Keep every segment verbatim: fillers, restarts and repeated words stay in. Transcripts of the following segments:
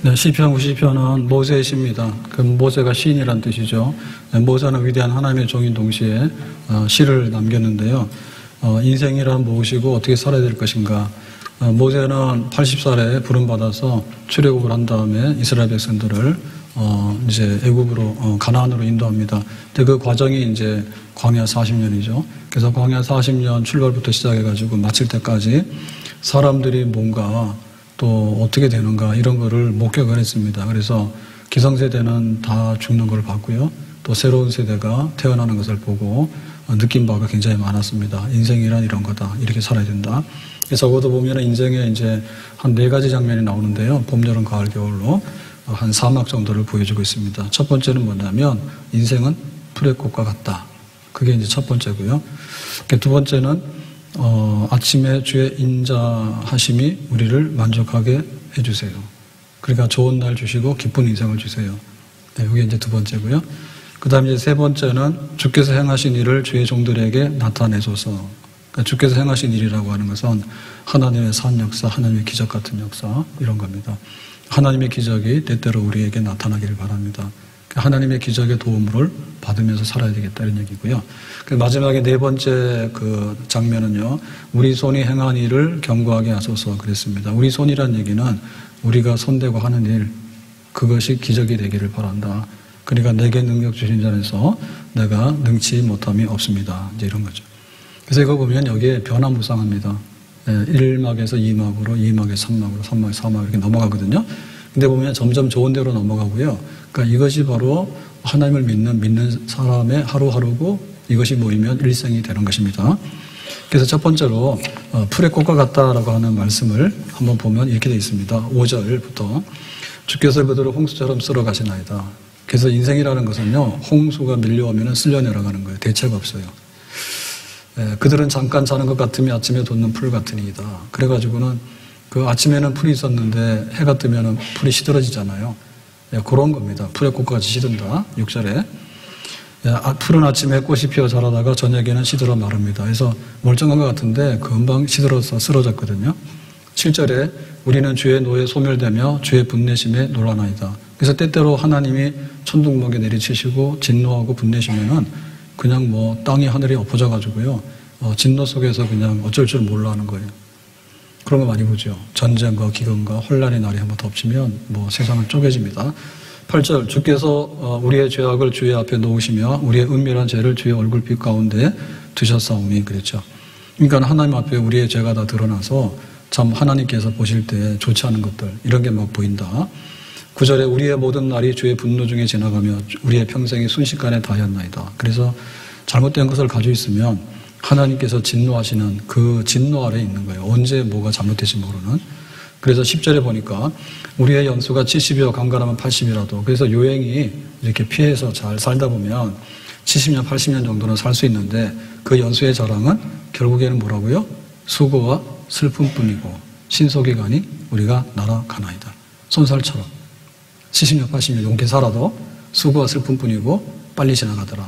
네, 시편 구십 편은 모세의 시입니다. 그 모세가 시인이란 뜻이죠. 네, 모세는 위대한 하나님의 종인 동시에 어, 시를 남겼는데요. 어, 인생이란 무엇이고 어떻게 살아야 될 것인가. 어, 모세는 팔십 살에 부름받아서 출애굽을 한 다음에 이스라엘 백성들을 어, 이제 애굽으로 어, 가나안으로 인도합니다. 근데 그 과정이 이제 광야 사십 년이죠. 그래서 광야 사십 년 출발부터 시작해가지고 마칠 때까지 사람들이 뭔가 또 어떻게 되는가 이런 거를 목격을 했습니다. 그래서 기성세대는 다 죽는 걸 봤고요. 또 새로운 세대가 태어나는 것을 보고 느낀 바가 굉장히 많았습니다. 인생이란 이런 거다. 이렇게 살아야 된다. 그래서 적어도 보면 인생에 이제 한 네 가지 장면이 나오는데요. 봄, 여름, 가을, 겨울로 한 사막 정도를 보여주고 있습니다. 첫 번째는 뭐냐면 인생은 풀의 꽃과 같다. 그게 이제 첫 번째고요. 두 번째는 어, 아침에 주의 인자하심이 우리를 만족하게 해주세요. 그러니까 좋은 날 주시고 기쁜 인생을 주세요. 네, 이게 이제 두 번째고요. 그 다음에 이제 세 번째는 주께서 행하신 일을 주의 종들에게 나타내소서. 그러니까 주께서 행하신 일이라고 하는 것은 하나님의 산 역사, 하나님의 기적 같은 역사 이런 겁니다. 하나님의 기적이 때때로 우리에게 나타나기를 바랍니다. 하나님의 기적의 도움을 받으면서 살아야 되겠다 이런 얘기고요. 마지막에 네 번째 그 장면은요. 우리 손이 행한 일을 경고하게 하소서 그랬습니다. 우리 손이란 얘기는 우리가 손대고 하는 일 그것이 기적이 되기를 바란다. 그러니까 내게 능력 주신 자에서 내가 능치 못함이 없습니다. 이제 이런 거죠. 그래서 이거 보면 여기에 변화무쌍합니다. 일 막에서 이 막으로, 이 막에서 삼 막으로, 삼 막에서 사 막 이렇게 넘어가거든요. 근데 보면 점점 좋은 데로 넘어가고요. 그러니까 이것이 바로 하나님을 믿는 믿는 사람의 하루하루고 이것이 모이면 일생이 되는 것입니다. 그래서 첫 번째로 어, 풀의 꽃과 같다라고 하는 말씀을 한번 보면 이렇게 되어 있습니다. 오 절부터 주께서 그들을 홍수처럼 쓸어 가시나이다. 그래서 인생이라는 것은요. 홍수가 밀려오면 쓸려 내려가는 거예요. 대책 없어요. 예, 그들은 잠깐 자는 것 같으면 아침에 돋는 풀 같으니이다. 그래가지고는 그 아침에는 풀이 있었는데 해가 뜨면 풀이 시들어지잖아요. 예, 그런 겁니다. 풀의 꽃같이 시든다. 육 절에. 예, 풀은 아침에 꽃이 피어 자라다가 저녁에는 시들어 마릅니다. 그래서 멀쩡한 것 같은데 금방 시들어서 쓰러졌거든요. 칠 절에 우리는 주의 노에 소멸되며 주의 분내심에 놀라나이다. 그래서 때때로 하나님이 천둥번개 내리치시고 진노하고 분내시면은 그냥 뭐 땅이 하늘이 엎어져 가지고요. 어, 진노 속에서 그냥 어쩔 줄 몰라 하는 거예요. 그런 거 많이 보죠. 전쟁과 기근과 혼란의 날이 한번 덮치면 뭐 세상은 쪼개집니다. 팔 절 주께서 우리의 죄악을 주의 앞에 놓으시며 우리의 은밀한 죄를 주의 얼굴빛 가운데 두셨사오니 그랬죠. 그러니까 하나님 앞에 우리의 죄가 다 드러나서 참 하나님께서 보실 때 좋지 않은 것들 이런 게 막 보인다. 구 절에 우리의 모든 날이 주의 분노 중에 지나가며 우리의 평생이 순식간에 다하였나이다. 그래서 잘못된 것을 가지고 있으면 하나님께서 진노하시는 그 진노 아래에 있는 거예요. 언제 뭐가 잘못될지 모르는. 그래서 십 절에 보니까 우리의 연수가 칠십이요 강간하면 팔십이라도 그래서 요행이 이렇게 피해서 잘 살다 보면 칠십 년, 팔십 년 정도는 살 수 있는데 그 연수의 자랑은 결국에는 뭐라고요? 수고와 슬픔뿐이고 신속이가니 우리가 날아가나이다. 손살처럼 칠십 년, 팔십 년 용케 살아도 수고와 슬픔뿐이고 빨리 지나가더라.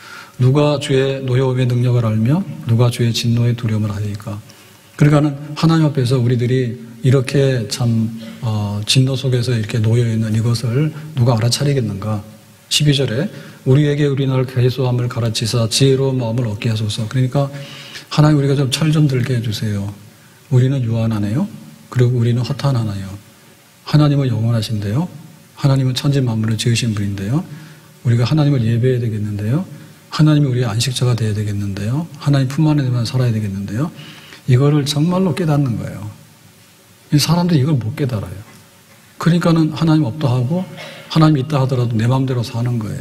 누가 주의 노여움의 능력을 알며 누가 주의 진노의 두려움을 아니까. 그러니까는 하나님 앞에서 우리들이 이렇게 참 어, 진노 속에서 이렇게 놓여 있는 이것을 누가 알아차리겠는가? 십이 절에 우리에게 우리나라 괴소함을 가르치사 지혜로운 마음을 얻게 하소서. 그러니까 하나님 우리가 좀 철 좀 들게 해주세요. 우리는 유한하네요. 그리고 우리는 허탄하나요. 하나님은 영원하신데요. 하나님은 천지 만물을 지으신 분인데요. 우리가 하나님을 예배해야 되겠는데요. 하나님이 우리의 안식처가 되어야 되겠는데요. 하나님 품 안에만 살아야 되겠는데요. 이거를 정말로 깨닫는 거예요. 이 사람들이 이걸 못 깨달아요. 그러니까는 하나님 없다 하고 하나님 있다 하더라도 내 마음대로 사는 거예요.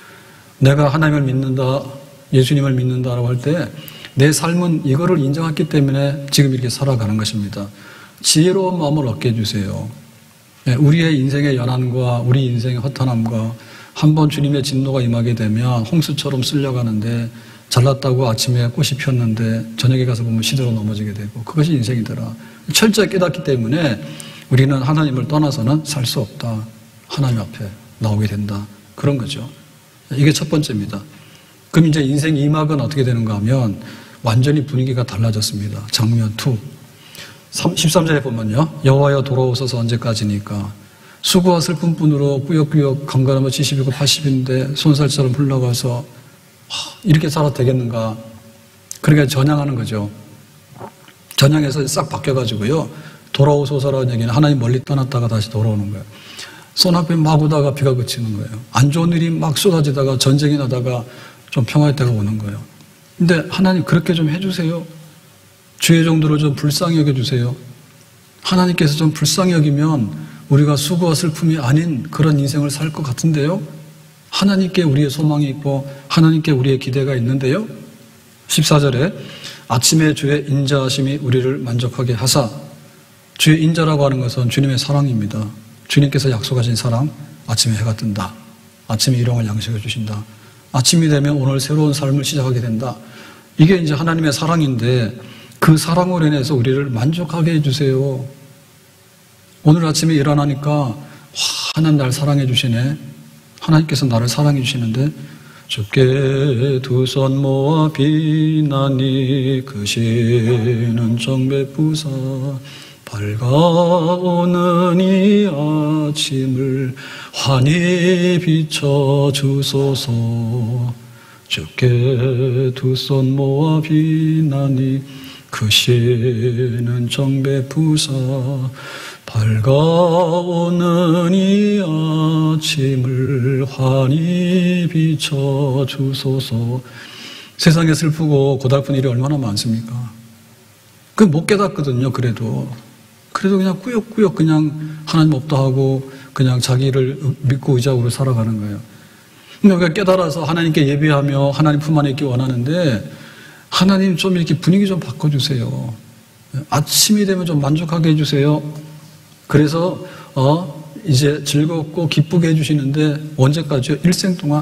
내가 하나님을 믿는다, 예수님을 믿는다라고 할 때 내 삶은 이거를 인정했기 때문에 지금 이렇게 살아가는 것입니다. 지혜로운 마음을 얻게 해주세요. 우리의 인생의 연한과 우리 인생의 허탄함과 한번 주님의 진노가 임하게 되면 홍수처럼 쓸려가는데 잘났다고 아침에 꽃이 피었는데 저녁에 가서 보면 시들어 넘어지게 되고 그것이 인생이더라. 철저히 깨닫기 때문에 우리는 하나님을 떠나서는 살 수 없다. 하나님 앞에 나오게 된다. 그런 거죠. 이게 첫 번째입니다. 그럼 이제 인생 이 막은 어떻게 되는가 하면 완전히 분위기가 달라졌습니다. 장면 이. 십삼 절에 보면요. 여호와여 돌아오소서 언제까지니까 수고와 슬픔뿐으로 꾸역꾸역 건강하면 칠십이고 팔십인데 손살처럼 흘러가서 이렇게 살아도 되겠는가. 그러니까 전향하는 거죠. 전향해서 싹 바뀌어가지고요. 돌아오소서라는 얘기는 하나님 멀리 떠났다가 다시 돌아오는 거예요. 손앞에 막 오다가 비가 그치는 거예요. 안 좋은 일이 막 쏟아지다가 전쟁이 나다가 좀 평화의 때가 오는 거예요. 근데 하나님 그렇게 좀 해주세요. 주의 정도로 좀 불쌍히 여겨주세요. 하나님께서 좀 불쌍히 여기면 우리가 수고와 슬픔이 아닌 그런 인생을 살 것 같은데요. 하나님께 우리의 소망이 있고 하나님께 우리의 기대가 있는데요. 십사 절에 아침에 주의 인자하심이 우리를 만족하게 하사. 주의 인자라고 하는 것은 주님의 사랑입니다. 주님께서 약속하신 사랑. 아침에 해가 뜬다. 아침에 일용할 양식을 주신다. 아침이 되면 오늘 새로운 삶을 시작하게 된다. 이게 이제 하나님의 사랑인데 그 사랑으로 인해서 우리를 만족하게 해주세요. 오늘 아침에 일어나니까 와, 하나님 날 사랑해 주시네. 하나님께서 나를 사랑해 주시는데 주께 두 손 모아 비나니 크시는 정배 부사 밝아오는 이 아침을 환히 비춰주소서. 주께 두 손 모아 비나니 크시는 정배 부사 밝아오는 이 아침을 환히 비춰주소서. 세상에 슬프고 고달픈 일이 얼마나 많습니까? 그 못 깨닫거든요. 그래도 그래도 그냥 꾸역꾸역 그냥 하나님 없다 하고 그냥 자기를 믿고 의지하고 살아가는 거예요. 근데 우리가 깨달아서 하나님께 예배하며 하나님 품 안에 있기 원하는데 하나님 좀 이렇게 분위기 좀 바꿔주세요. 아침이 되면 좀 만족하게 해주세요. 그래서 어 이제 즐겁고 기쁘게 해주시는데 언제까지요? 일생 동안.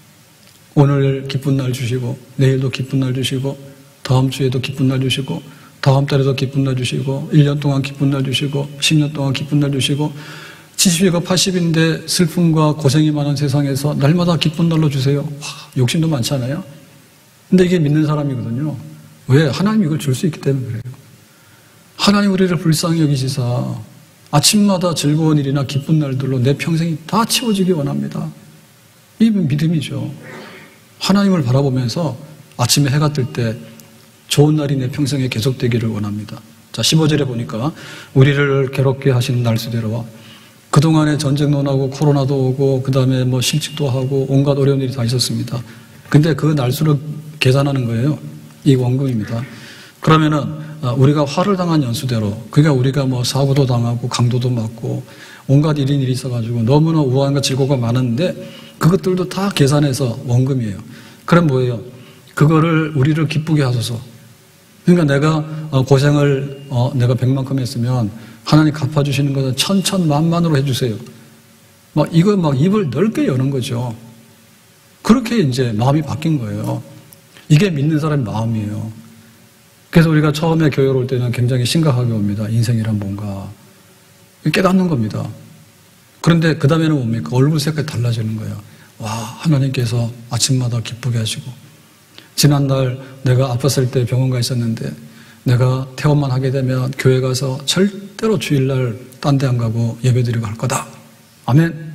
오늘 기쁜 날 주시고 내일도 기쁜 날 주시고 다음 주에도 기쁜 날 주시고 다음 달에도 기쁜 날 주시고 일 년 동안 기쁜 날 주시고 십 년 동안 기쁜 날 주시고 칠십이고 팔십인데 슬픔과 고생이 많은 세상에서 날마다 기쁜 날로 주세요. 와, 욕심도 많잖아요. 근데 이게 믿는 사람이거든요. 왜? 하나님 이걸 줄 수 있기 때문에 그래요. 하나님 우리를 불쌍히 여기시사 아침마다 즐거운 일이나 기쁜 날들로 내 평생이 다 채워지기 원합니다. 이 믿음이죠. 하나님을 바라보면서 아침에 해가 뜰 때 좋은 날이 내 평생에 계속되기를 원합니다. 자, 십오 절에 보니까 우리를 괴롭게 하시는 날수대로와 그동안에 전쟁도 나고 코로나도 오고 그 다음에 뭐 실직도 하고 온갖 어려운 일이 다 있었습니다. 근데 그 날수를 계산하는 거예요. 이 원금입니다. 그러면은 우리가 화를 당한 연수대로 그러니까 우리가 뭐 사고도 당하고 강도도 맞고 온갖 일인 일이 있어가지고 너무나 우환과 질고가 많은데 그것들도 다 계산해서 원금이에요. 그럼 뭐예요? 그거를 우리를 기쁘게 하소서. 그러니까 내가 고생을 어, 내가 백만큼 했으면 하나님 갚아주시는 것은 천천만만으로 해주세요. 막 이거 막 입을 넓게 여는 거죠. 그렇게 이제 마음이 바뀐 거예요. 이게 믿는 사람의 마음이에요. 그래서 우리가 처음에 교회를 올 때는 굉장히 심각하게 옵니다. 인생이란 뭔가. 깨닫는 겁니다. 그런데 그 다음에는 뭡니까? 얼굴 색깔이 달라지는 거예요. 와, 하나님께서 아침마다 기쁘게 하시고 지난날 내가 아팠을 때 병원 가 있었는데 내가 퇴원만 하게 되면 교회 가서 절대로 주일날 딴 데 안 가고 예배드리고 할 거다. 아멘.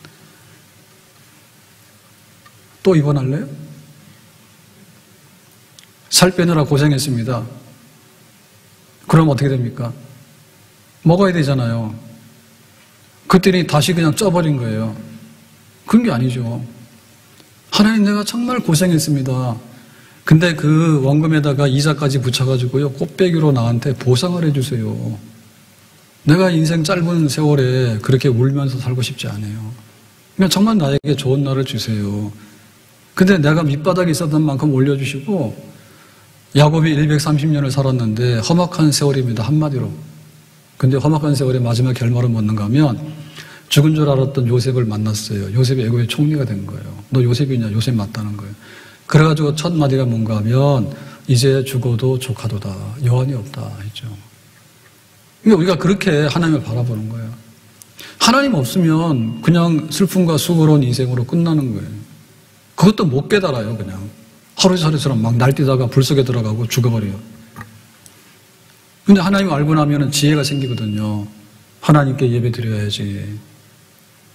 또 입원할래요? 살 빼느라 고생했습니다. 그럼 어떻게 됩니까? 먹어야 되잖아요. 그때니 다시 그냥 쪄버린 거예요. 그런 게 아니죠. 하나님 내가 정말 고생했습니다. 근데 그 원금에다가 이자까지 붙여가지고요, 꽃배기로 나한테 보상을 해주세요. 내가 인생 짧은 세월에 그렇게 울면서 살고 싶지 않아요. 그냥 정말 나에게 좋은 날을 주세요. 근데 내가 밑바닥에 있었던 만큼 올려주시고, 야곱이 일백삼십 년을 살았는데 험악한 세월입니다. 한마디로. 근데 험악한 세월의 마지막 결말은 뭔가 하면 죽은 줄 알았던 요셉을 만났어요. 요셉이 애굽의 총리가 된 거예요. 너 요셉이냐? 요셉 맞다는 거예요. 그래가지고 첫 마디가 뭔가 하면 이제 죽어도 조카도다. 여한이 없다 했죠. 그러니까 우리가 그렇게 하나님을 바라보는 거예요. 하나님 없으면 그냥 슬픔과 수고로운 인생으로 끝나는 거예요. 그것도 못 깨달아요. 그냥 하루살이처럼 막 날뛰다가 불 속에 들어가고 죽어버려요. 근데 하나님 알고 나면 지혜가 생기거든요. 하나님께 예배 드려야지.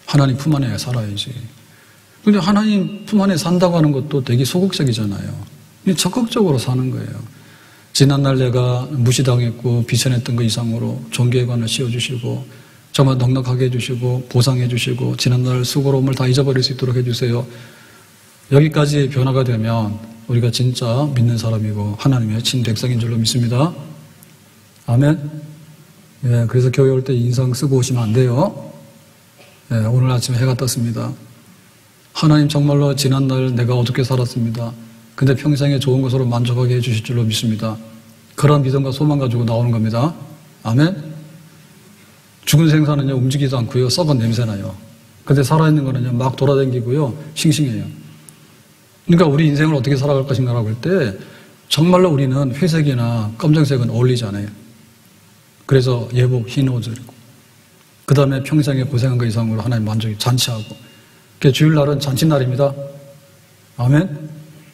하나님 품 안에 살아야지. 근데 하나님 품 안에 산다고 하는 것도 되게 소극적이잖아요. 적극적으로 사는 거예요. 지난날 내가 무시당했고 비천했던 것 이상으로 종교관을 씌워주시고 정말 넉넉하게 해주시고 보상해주시고 지난날 수고로움을 다 잊어버릴 수 있도록 해주세요. 여기까지 변화가 되면 우리가 진짜 믿는 사람이고 하나님의 친백성인 줄로 믿습니다. 아멘. 예, 그래서 교회 올 때 인상 쓰고 오시면 안 돼요. 예, 오늘 아침에 해가 떴습니다. 하나님 정말로 지난날 내가 어떻게 살았습니다. 근데 평생에 좋은 것으로 만족하게 해주실 줄로 믿습니다. 그런 믿음과 소망 가지고 나오는 겁니다. 아멘. 죽은 생선은요 움직이지도 않고요 썩은 냄새나요. 근데 살아있는 거는요 막 돌아다니고요 싱싱해요. 그러니까 우리 인생을 어떻게 살아갈 것인가라고 할 때 정말로 우리는 회색이나 검정색은 어울리지 않아요. 그래서 예복 흰 옷을 입고 그 다음에 평생에 고생한 것 이상으로 하나님 만족이 잔치하고 그 주일날은 잔치날입니다. 아멘.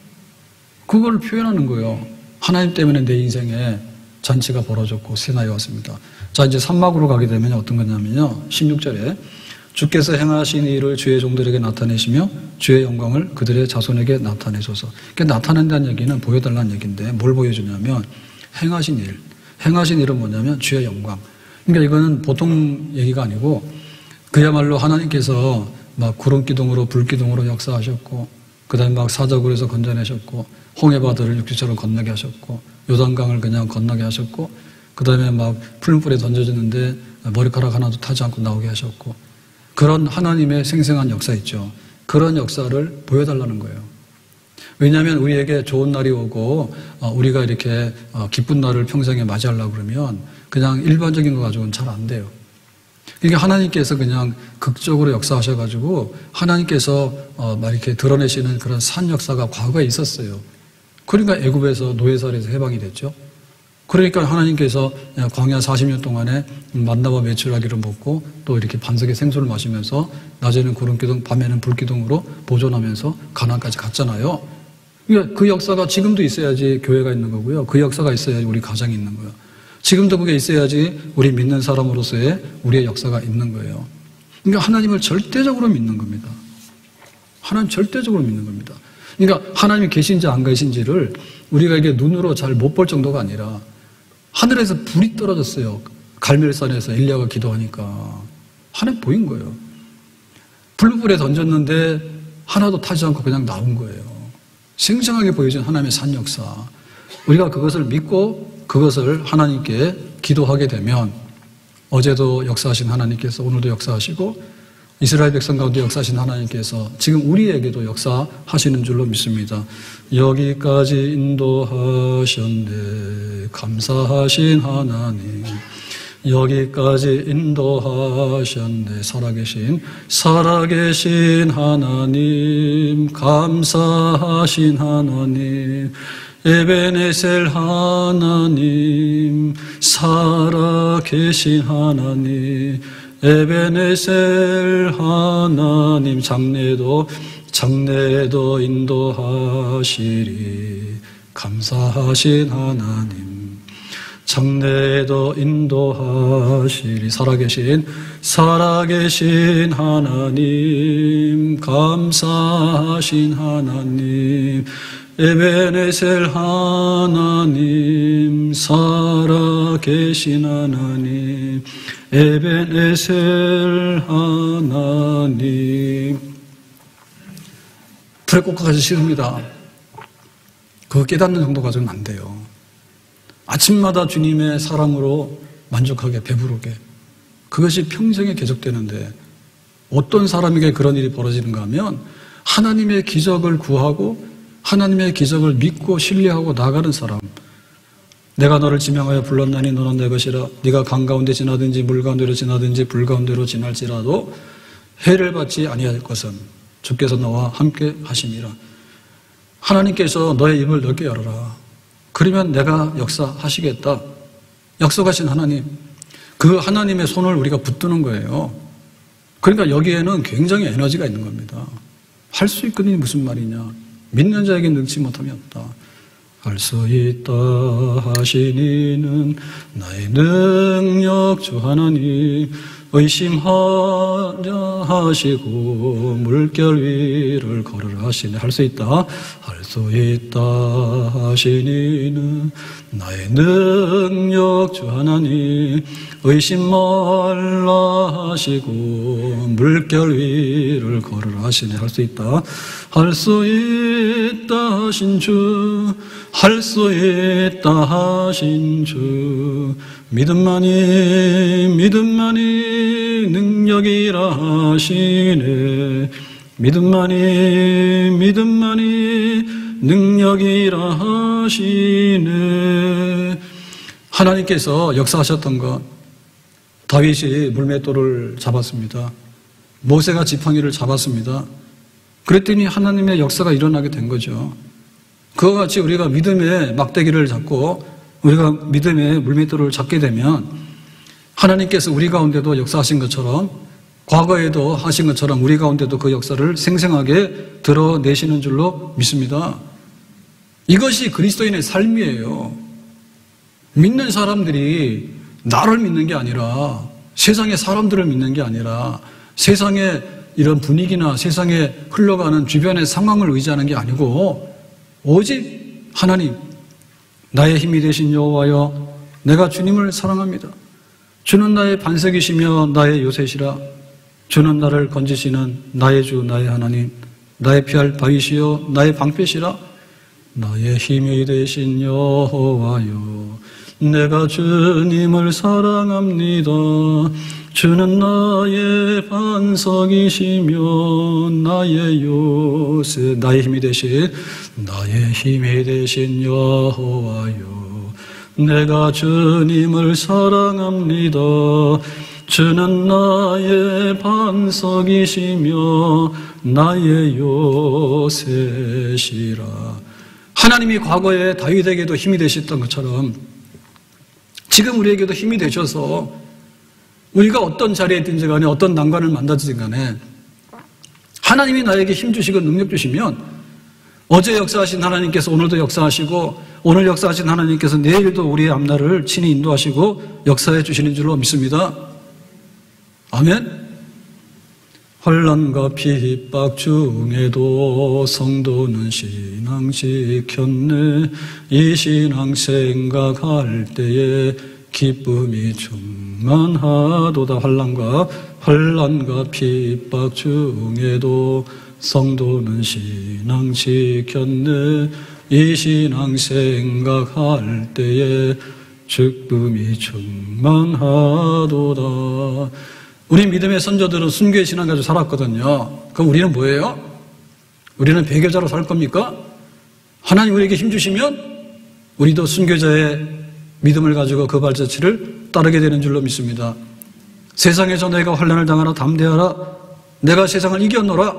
그걸 표현하는 거예요. 하나님 때문에 내 인생에 잔치가 벌어졌고 새날이 왔습니다. 자, 이제 삼막으로 가게 되면 어떤 거냐면요. 십육 절에 주께서 행하신 일을 주의 종들에게 나타내시며 주의 영광을 그들의 자손에게 나타내소서. 그러니까 나타낸다는 얘기는 보여달라는 얘기인데 뭘 보여주냐면 행하신 일. 행하신 일은 뭐냐면 주의 영광. 그러니까 이거는 보통 얘기가 아니고 그야말로 하나님께서 막 구름기둥으로 불기둥으로 역사하셨고 그 다음에 막 사적으로 해서 건져내셨고 홍해바다를 육지처럼 건너게 하셨고 요단강을 그냥 건너게 하셨고 그 다음에 막 풀물에 던져졌는데 머리카락 하나도 타지 않고 나오게 하셨고 그런 하나님의 생생한 역사 있죠. 그런 역사를 보여달라는 거예요. 왜냐하면 우리에게 좋은 날이 오고 우리가 이렇게 기쁜 날을 평생에 맞이하려고 그러면 그냥 일반적인 거 가지고는 잘 안 돼요. 이게 하나님께서 그냥 극적으로 역사하셔가지고 하나님께서 막 이렇게 드러내시는 그런 산 역사가 과거에 있었어요. 그러니까 애굽에서 노예살에서 해방이 됐죠. 그러니까 하나님께서 광야 사십 년 동안에 만나와 메추라기를 먹고 또 이렇게 반석의 생수를 마시면서 낮에는 구름기둥, 밤에는 불기둥으로 보존하면서 가나안까지 갔잖아요. 그러니까 그 역사가 지금도 있어야지 교회가 있는 거고요. 그 역사가 있어야지 우리 가정이 있는 거예요. 지금도 그게 있어야지 우리 믿는 사람으로서의 우리의 역사가 있는 거예요. 그러니까 하나님을 절대적으로 믿는 겁니다. 하나님 절대적으로 믿는 겁니다. 그러니까 하나님이 계신지 안 계신지를 우리가 이게 눈으로 잘 못 볼 정도가 아니라 하늘에서 불이 떨어졌어요. 갈멜산에서 엘리야가 기도하니까 하나님 보인 거예요. 불불에 던졌는데 하나도 타지 않고 그냥 나온 거예요. 생생하게 보여진 하나님의 산 역사. 우리가 그것을 믿고 그것을 하나님께 기도하게 되면 어제도 역사하신 하나님께서 오늘도 역사하시고 이스라엘 백성 가운데 역사하신 하나님께서 지금 우리에게도 역사하시는 줄로 믿습니다. 여기까지 인도하셨네 감사하신 하나님. 여기까지 인도하셨네 살아계신 살아계신 하나님 감사하신 하나님 에베네셀 하나님 살아계신 하나님 에베네셀 하나님 장래도 장래도 인도하시리 감사하신 하나님 장래도 인도하시리 살아계신 살아계신 하나님 감사하신 하나님 에베네셀 하나님 살아계신 하나님 에베네셀 하나님 불에 꽂고 가기 싫습니다. 그거 깨닫는 정도 가지고는 안 돼요. 아침마다 주님의 사랑으로 만족하게 배부르게 그것이 평생에 계속되는데 어떤 사람에게 그런 일이 벌어지는가 하면 하나님의 기적을 구하고 하나님의 기적을 믿고 신뢰하고 나가는 사람. 내가 너를 지명하여 불렀나니 너는 내 것이라. 네가 강 가운데 지나든지 물 가운데로 지나든지 불 가운데로 지날지라도 해를 받지 아니할 것은 주께서 너와 함께 하심이라. 하나님께서 너의 입을 넓게 열어라. 그러면 내가 역사하시겠다. 약속하신 하나님. 그 하나님의 손을 우리가 붙드는 거예요. 그러니까 여기에는 굉장히 에너지가 있는 겁니다. 할 수 있거든요. 무슨 말이냐. 믿는 자에게 능치 못함이 없다. 할 수 있다 하시니는 나의 능력 주 하나님 의심하려 하시고 물결 위를 걸으라 하시네. 할 수 있다. 할 수 있다 하시니는 나의 능력 주 하나님. 의심 말라 하시고 물결 위를 걸으라 하시네. 할 수 있다. 할 수 있다 하신 주. 할 수 있다 하신 주. 믿음만이 믿음만이 능력이라 하시네. 믿음만이 믿음만이 능력이라 하시네. 하나님께서 역사하셨던 것, 다윗이 물맷돌을 잡았습니다. 모세가 지팡이를 잡았습니다. 그랬더니 하나님의 역사가 일어나게 된 거죠. 그와 같이 우리가 믿음의 막대기를 잡고 우리가 믿음의 물맷돌을 잡게 되면 하나님께서 우리 가운데도 역사하신 것처럼, 과거에도 하신 것처럼 우리 가운데도 그 역사를 생생하게 드러내시는 줄로 믿습니다. 이것이 그리스도인의 삶이에요. 믿는 사람들이 나를 믿는 게 아니라, 세상의 사람들을 믿는 게 아니라, 세상의 이런 분위기나 세상에 흘러가는 주변의 상황을 의지하는 게 아니고 오직 하나님, 나의 힘이 되신 여호와여, 내가 주님을 사랑합니다. 주는 나의 반석이시며 나의 요새시라. 주는 나를 건지시는 나의 주 나의 하나님, 나의 피할 바위시여 나의 방패시라. 나의 힘이 되신 여호와여, 내가 주님을 사랑합니다. 주는 나의 반석이시며 나의 요새, 나의 힘이 되신 나의 힘이 되신 여호와여, 내가 주님을 사랑합니다. 주는 나의 반석이시며 나의 요새시라. 하나님이 과거에 다윗에게도 힘이 되셨던 것처럼 지금 우리에게도 힘이 되셔서 우리가 어떤 자리에 있든지 간에 어떤 난관을 만나든지 간에 하나님이 나에게 힘 주시고 능력 주시면, 어제 역사하신 하나님께서 오늘도 역사하시고 오늘 역사하신 하나님께서 내일도 우리의 앞날을 친히 인도하시고 역사해 주시는 줄로 믿습니다. 아멘. 환난과 핍박 중에도 성도는 신앙 지켰네. 이 신앙 생각할 때에 기쁨이 충만하도다. 환난과 환난과 핍박 중에도 성도는 신앙 지켰네. 이 신앙 생각할 때에 기쁨이 충만하도다. 우리 믿음의 선조들은 순교의 신앙 가지고 살았거든요. 그럼 우리는 뭐예요? 우리는 배교자로 살 겁니까? 하나님 우리에게 힘주시면 우리도 순교자의 믿음을 가지고 그 발자취를 따르게 되는 줄로 믿습니다. 세상에서 내가 환난을 당하나 담대하라. 내가 세상을 이겼노라.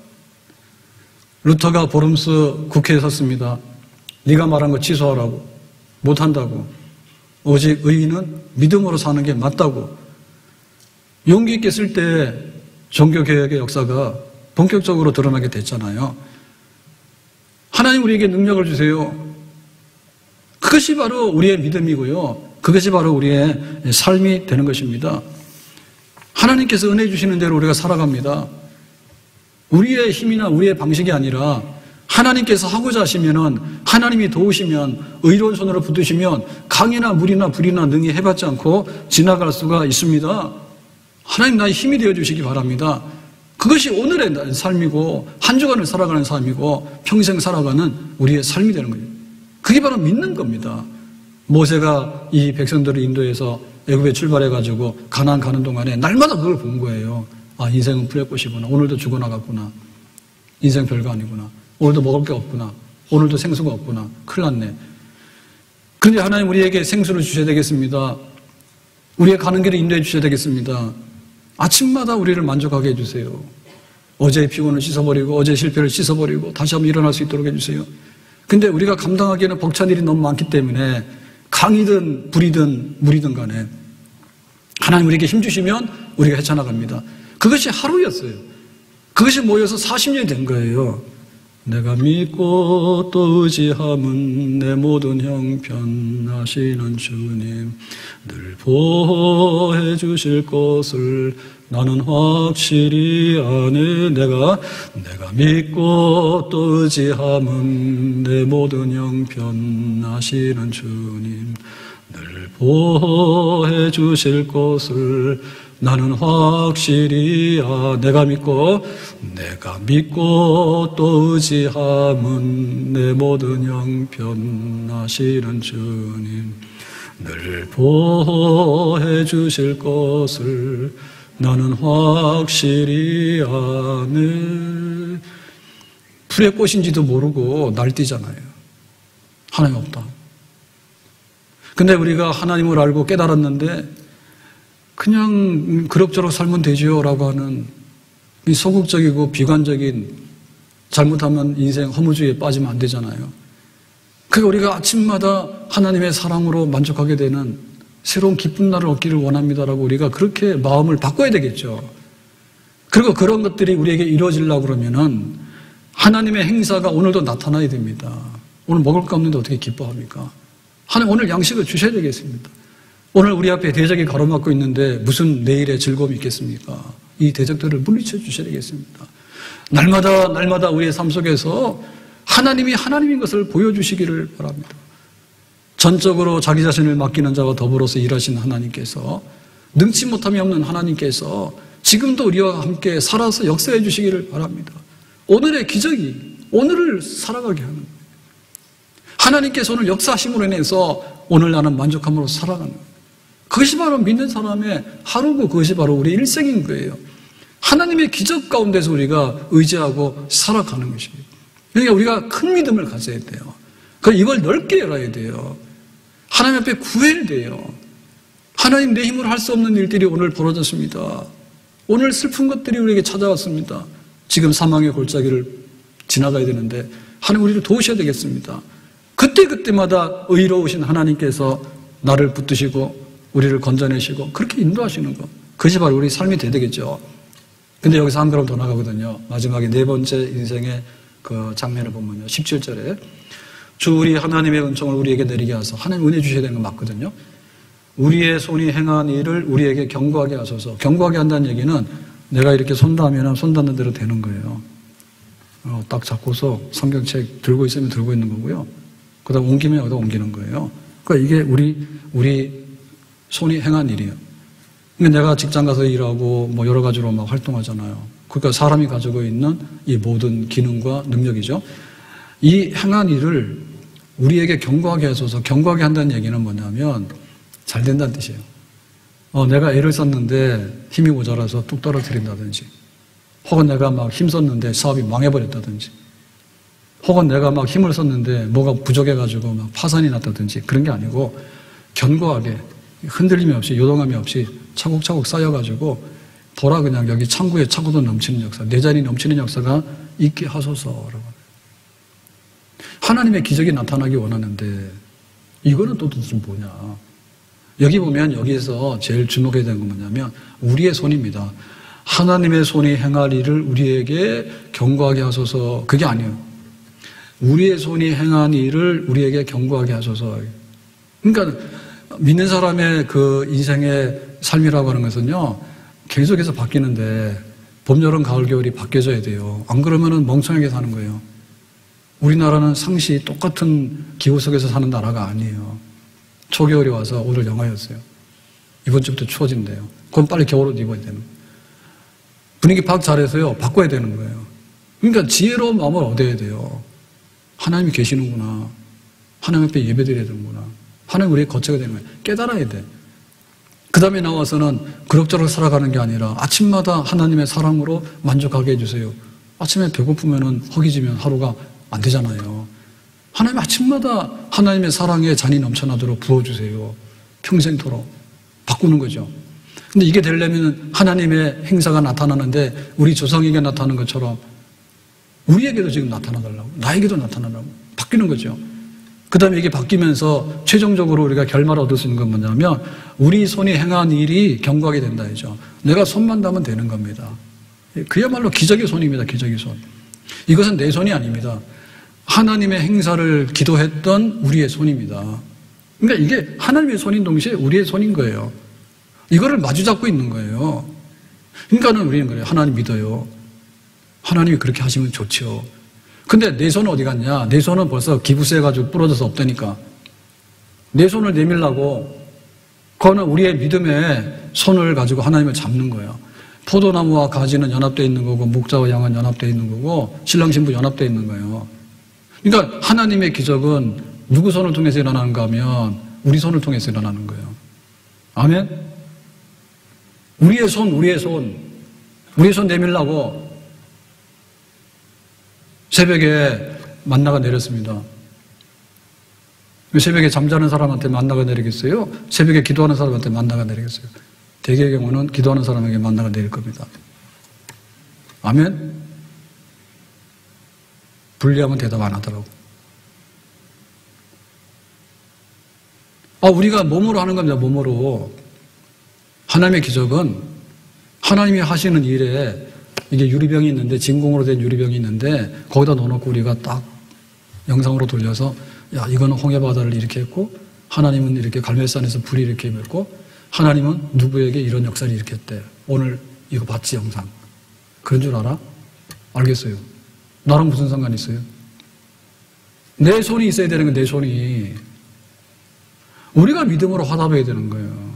루터가 보름스 국회에 섰습니다. 네가 말한 거 취소하라고. 못한다고. 오직 의인은 믿음으로 사는 게 맞다고. 용기 있게 쓸 때 종교개혁의 역사가 본격적으로 드러나게 됐잖아요. 하나님 우리에게 능력을 주세요. 그것이 바로 우리의 믿음이고요. 그것이 바로 우리의 삶이 되는 것입니다. 하나님께서 은혜 주시는 대로 우리가 살아갑니다. 우리의 힘이나 우리의 방식이 아니라 하나님께서 하고자 하시면은, 하나님이 도우시면, 의로운 손으로 붙드시면 강이나 물이나 불이나 능히 해봤지 않고 지나갈 수가 있습니다. 하나님 나의 힘이 되어주시기 바랍니다. 그것이 오늘의 삶이고 한 주간을 살아가는 삶이고 평생 살아가는 우리의 삶이 되는 거예요. 그게 바로 믿는 겁니다. 모세가 이 백성들을 인도해서 애굽에 출발해가지고 가나안 가는 동안에 날마다 그걸 본 거예요. 아, 인생은 풀의꽃이구나. 오늘도 죽어나갔구나. 인생 별거 아니구나. 오늘도 먹을 게 없구나. 오늘도 생수가 없구나. 큰일 났네. 그런데 하나님 우리에게 생수를 주셔야 되겠습니다. 우리의 가는 길을 인도해 주셔야 되겠습니다. 아침마다 우리를 만족하게 해주세요. 어제의 피곤을 씻어버리고 어제의 실패를 씻어버리고 다시 한번 일어날 수 있도록 해주세요. 근데 우리가 감당하기에는 벅찬 일이 너무 많기 때문에 강이든 불이든 물이든 간에 하나님 우리에게 힘주시면 우리가 헤쳐나갑니다. 그것이 하루였어요. 그것이 모여서 사십 년이 된 거예요. 내가 믿고 또 의지함은 내 모든 형편하시는 주님 늘 보호해 주실 것을 나는 확실히 아네. 내가 내가 믿고 또 의지함은 내 모든 형편하시는 주님 늘 보호해 주실 것을 나는 확실히 아 내가 믿고 내가 믿고 또 의지함은 내 모든 형편하시는 주님 늘 보호해 주실 것을 나는 확실히 아네. 풀의 꽃인지도 모르고 날뛰잖아요. 하나님 없다. 근데 우리가 하나님을 알고 깨달았는데 그냥 그럭저럭 살면 되지요 라고 하는 이 소극적이고 비관적인 잘못하면 인생 허무주의에 빠지면 안 되잖아요. 그러니까 우리가 아침마다 하나님의 사랑으로 만족하게 되는 새로운 기쁜 날을 얻기를 원합니다라고 우리가 그렇게 마음을 바꿔야 되겠죠. 그리고 그런 것들이 우리에게 이루어지려고 그러면은 하나님의 행사가 오늘도 나타나야 됩니다. 오늘 먹을 거 없는데 어떻게 기뻐합니까? 하나님 오늘 양식을 주셔야 되겠습니다. 오늘 우리 앞에 대적이 가로막고 있는데 무슨 내일의 즐거움이 있겠습니까? 이 대적들을 물리쳐 주셔야 되겠습니다. 날마다 날마다 우리의 삶 속에서 하나님이 하나님인 것을 보여주시기를 바랍니다. 전적으로 자기 자신을 맡기는 자와 더불어서 일하시는 하나님께서 능치 못함이 없는 하나님께서 지금도 우리와 함께 살아서 역사해 주시기를 바랍니다. 오늘의 기적이 오늘을 살아가게 하는 거예요. 하나님께서 오늘 역사하심으로 인해서 오늘 나는 만족함으로 살아가는 거예요. 그것이 바로 믿는 사람의 하루고 그것이 바로 우리 일생인 거예요. 하나님의 기적 가운데서 우리가 의지하고 살아가는 것입니다. 그러니까 우리가 큰 믿음을 가져야 돼요. 그 이걸 넓게 열어야 돼요. 하나님 앞에 구해야 돼요. 하나님 내 힘으로 할 수 없는 일들이 오늘 벌어졌습니다. 오늘 슬픈 것들이 우리에게 찾아왔습니다. 지금 사망의 골짜기를 지나가야 되는데 하나님 우리를 도우셔야 되겠습니다. 그때그때마다 의로우신 하나님께서 나를 붙드시고 우리를 건져내시고 그렇게 인도하시는 것. 그것이 바로 우리 삶이 돼야 되겠죠. 근데 여기서 한 걸음 더 나가거든요. 마지막에 네 번째 인생의 그 장면을 보면요. 십칠 절에 주 우리 하나님의 은총을 우리에게 내리게 하소서. 하나님 은혜 주셔야 되는 건 맞거든요. 우리의 손이 행한 일을 우리에게 경고하게 하소서. 경고하게 한다는 얘기는 내가 이렇게 손 닿으면 손 닿는 대로 되는 거예요. 어, 딱 잡고서 성경책 들고 있으면 들고 있는 거고요. 그 다음 옮기면 여기다 옮기는 거예요. 그러니까 이게 우리, 우리 손이 행한 일이에요. 그러니까 내가 직장 가서 일하고 뭐 여러 가지로 막 활동하잖아요. 그러니까 사람이 가지고 있는 이 모든 기능과 능력이죠. 이 행한 일을 우리에게 경고하게 해줘서 경고하게 한다는 얘기는 뭐냐면 잘 된다는 뜻이에요. 어, 내가 애를 썼는데 힘이 모자라서 뚝 떨어뜨린다든지 혹은 내가 막 힘썼는데 사업이 망해버렸다든지 혹은 내가 막 힘을 썼는데 뭐가 부족해가지고 막 파산이 났다든지 그런 게 아니고 견고하게 흔들림이 없이 요동함이 없이 차곡차곡 쌓여가지고 보라 그냥 여기 창구에 차고도 넘치는 역사, 내 자리 넘치는 역사가 있게 하소서라고. 하나님의 기적이 나타나기 원하는데 이거는 또 도대체 뭐냐. 여기 보면 여기에서 제일 주목해야 되는 건 뭐냐면 우리의 손입니다. 하나님의 손이 행할 일을 우리에게 경고하게 하소서. 그게 아니에요. 우리의 손이 행한 일을 우리에게 경고하게 하소서. 그러니까 믿는 사람의 그 인생의 삶이라고 하는 것은요 계속해서 바뀌는데 봄, 여름, 가을, 겨울이 바뀌어져야 돼요. 안 그러면은 멍청하게 사는 거예요. 우리나라는 상시 똑같은 기후 속에서 사는 나라가 아니에요. 초겨울이 와서 오늘 영하였어요. 이번 주부터 추워진대요. 그럼 빨리 겨울옷 입어야 되는 거예요. 분위기 파악 잘해서요 바꿔야 되는 거예요. 그러니까 지혜로운 마음을 얻어야 돼요. 하나님이 계시는구나. 하나님 앞에 예배드려야 되는구나. 하나님 우리의 거처가 되는 거예요. 깨달아야 돼. 그 다음에 나와서는 그럭저럭 살아가는 게 아니라 아침마다 하나님의 사랑으로 만족하게 해주세요. 아침에 배고프면 허기지면 하루가 안 되잖아요. 하나님 아침마다 하나님의 사랑에 잔이 넘쳐나도록 부어주세요. 평생토록 바꾸는 거죠. 근데 이게 되려면 하나님의 행사가 나타나는데 우리 조상에게 나타나는 것처럼 우리에게도 지금 나타나달라고, 나에게도 나타나라고 바뀌는 거죠. 그 다음에 이게 바뀌면서 최종적으로 우리가 결말을 얻을 수 있는 건 뭐냐면 우리 손이 행한 일이 경고하게 된다 이죠. 내가 손만 닿으면 되는 겁니다. 그야말로 기적의 손입니다. 기적의 손. 이것은 내 손이 아닙니다. 하나님의 행사를 기도했던 우리의 손입니다. 그러니까 이게 하나님의 손인 동시에 우리의 손인 거예요. 이거를 마주 잡고 있는 거예요. 그러니까는 우리는 그래요. 하나님 믿어요. 하나님이 그렇게 하시면 좋죠. 근데 내 손은 어디 갔냐? 내 손은 벌써 기부세가지고 부러져서 없다니까. 내 손을 내밀라고, 그거는 우리의 믿음의 손을 가지고 하나님을 잡는 거예요. 포도나무와 가지는 연합되어 있는 거고, 목자와 양은 연합되어 있는 거고, 신랑 신부 연합되어 있는 거예요. 그러니까 하나님의 기적은 누구 손을 통해서 일어나는가 하면 우리 손을 통해서 일어나는 거예요. 아멘? 우리의 손, 우리의 손, 우리의 손 내밀라고 새벽에 만나가 내렸습니다. 새벽에 잠자는 사람한테 만나가 내리겠어요? 새벽에 기도하는 사람한테 만나가 내리겠어요? 대개의 경우는 기도하는 사람에게 만나가 내릴 겁니다. 아멘? 분리하면 대답 안 하더라고. 아, 우리가 몸으로 하는 겁니다, 몸으로. 하나님의 기적은 하나님이 하시는 일에 이게 유리병이 있는데, 진공으로 된 유리병이 있는데, 거기다 넣어놓고 우리가 딱 영상으로 돌려서, 야, 이거는 홍해바다를 이렇게 했고, 하나님은 이렇게 갈멜산에서 불이 이렇게 임했고, 하나님은 누구에게 이런 역사를 이렇게 했대. 오늘 이거 봤지, 영상. 그런 줄 알아? 알겠어요. 나랑 무슨 상관이 있어요? 내 손이 있어야 되는 건 내 손이. 우리가 믿음으로 화답해야 되는 거예요.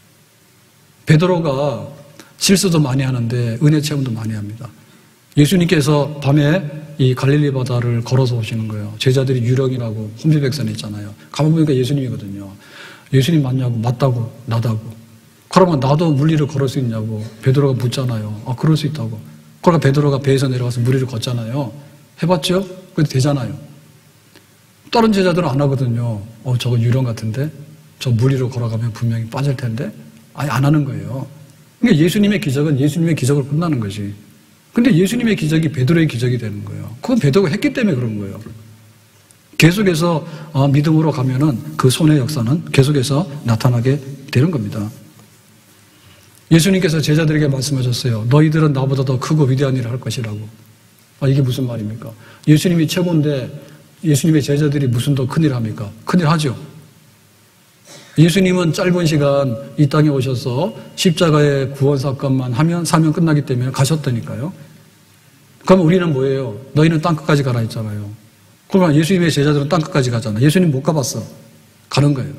베드로가 실수도 많이 하는데 은혜 체험도 많이 합니다. 예수님께서 밤에 이 갈릴리 바다를 걸어서 오시는 거예요. 제자들이 유령이라고 혼비백산에 있잖아요. 가만 보니까 예수님이거든요. 예수님 맞냐고, 맞다고, 나다고. 그러면 나도 물리를 걸을 수 있냐고 베드로가 묻잖아요. 아, 그럴 수 있다고. 그러니까 베드로가 배에서 내려가서 물리를 걷잖아요. 해봤죠? 그래도 되잖아요. 다른 제자들은 안 하거든요. 어, 저거 유령 같은데? 저 물리로 걸어가면 분명히 빠질 텐데? 아니, 안 하는 거예요. 그러니까 예수님의 기적은 예수님의 기적으로 끝나는 거지. 근데 예수님의 기적이 베드로의 기적이 되는 거예요. 그건 베드로가 했기 때문에 그런 거예요. 계속해서 어, 믿음으로 가면은 그 손의 역사는 계속해서 나타나게 되는 겁니다. 예수님께서 제자들에게 말씀하셨어요. 너희들은 나보다 더 크고 위대한 일을 할 것이라고. 아, 이게 무슨 말입니까? 예수님이 최고인데 예수님의 제자들이 무슨 더 큰일 합니까? 큰일 하죠. 예수님은 짧은 시간 이 땅에 오셔서 십자가의 구원 사건만 하면 사명 끝나기 때문에 가셨다니까요. 그럼 우리는 뭐예요? 너희는 땅끝까지 가라 했잖아요. 그러면 예수님의 제자들은 땅끝까지 가잖아. 예수님 못 가봤어. 가는 거예요.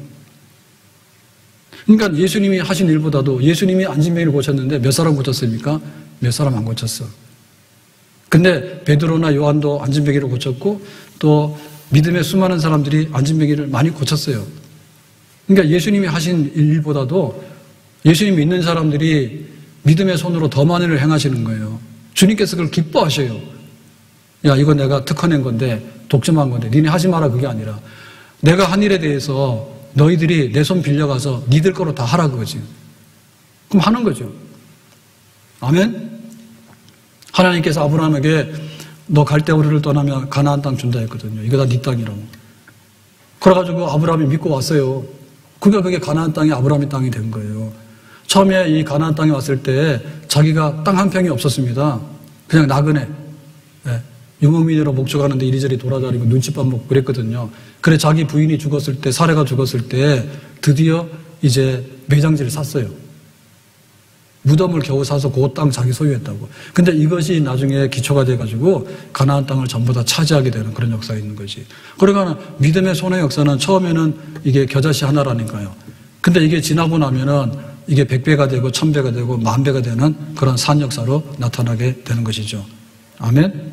그러니까 예수님이 하신 일보다도 예수님이 안진뱅이를 고쳤는데 몇 사람 고쳤습니까? 몇 사람 안 고쳤어. 근데 베드로나 요한도 안진뱅이를 고쳤고 또 믿음의 수많은 사람들이 안진뱅이를 많이 고쳤어요. 그러니까 예수님이 하신 일보다도 예수님 믿는 사람들이 믿음의 손으로 더 많은 일을 행하시는 거예요. 주님께서 그걸 기뻐하셔요. 야, 이거 내가 특허낸 건데, 독점한 건데, 니네 하지 마라 그게 아니라 내가 한 일에 대해서 너희들이 내 손 빌려가서 니들 거로 다 하라 그거지. 그럼 하는 거죠. 아멘? 하나님께서 아브라함에게 너 갈대우르를 떠나면 가나안 땅 준다 했거든요. 이거 다 네 땅이라고. 그래가지고 아브라함이 믿고 왔어요. 그러니까 그게 가나안 땅이 아브라함의 땅이 된 거예요. 처음에 이 가나안 땅에 왔을 때 자기가 땅 한 평이 없었습니다. 그냥 나그네. 네. 유목민으로 목축하는데 이리저리 돌아다니고 눈칫밥 먹고 그랬거든요. 그래 자기 부인이 죽었을 때, 사례가 죽었을 때 드디어 이제 매장지를 샀어요. 무덤을 겨우 사서 그 땅 자기 소유했다고. 근데 이것이 나중에 기초가 돼가지고 가나안 땅을 전부 다 차지하게 되는 그런 역사가 있는 거지. 그러니까 믿음의 손의 역사는 처음에는 이게 겨자씨 하나라니까요. 근데 이게 지나고 나면은 이게 백배가 되고 천배가 되고 만배가 되는 그런 산 역사로 나타나게 되는 것이죠. 아멘?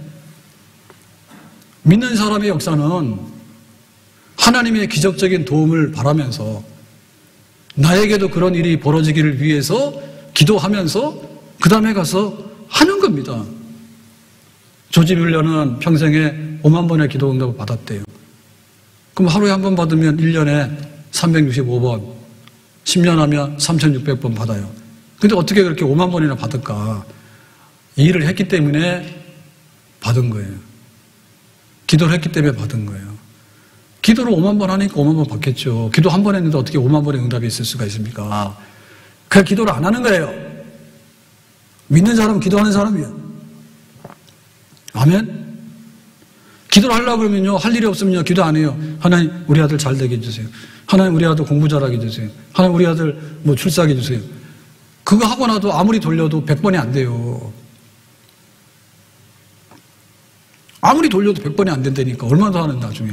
믿는 사람의 역사는 하나님의 기적적인 도움을 바라면서 나에게도 그런 일이 벌어지기를 위해서 기도하면서 그 다음에 가서 하는 겁니다. 조지 뮬러는 평생에 오만 번의 기도 응답을 받았대요. 그럼 하루에 한 번 받으면 일 년에 삼백육십오 번, 십 년 하면 삼천육백 번 받아요. 근데 어떻게 그렇게 오만 번이나 받을까? 이 일을 했기 때문에 받은 거예요. 기도를 했기 때문에 받은 거예요. 기도를 오만 번 하니까 오만 번 받겠죠. 기도 한 번 했는데 어떻게 오만 번의 응답이 있을 수가 있습니까? 그냥 기도를 안 하는 거예요. 믿는 사람은 기도하는 사람이에요. 아멘? 기도를 하려고 그러면요, 할 일이 없으면요, 기도 안 해요. 하나님, 우리 아들 잘 되게 해주세요. 하나님, 우리 아들 공부 잘하게 해주세요. 하나님, 우리 아들 뭐 출세하게 해주세요. 그거 하고 나도 아무리 돌려도 백 번이 안 돼요. 아무리 돌려도 백 번이 안 된다니까. 얼마나 더 하는 나중에.